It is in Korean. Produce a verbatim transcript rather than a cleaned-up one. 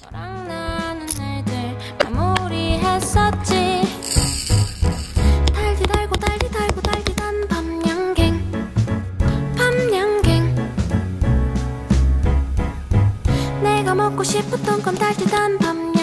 너랑 나눈 일들 마무리했었지. 달디 달고 달디 달고 달디단 밤양갱 밤양갱. 내가 먹고 싶었던 건 달디단 밤양갱.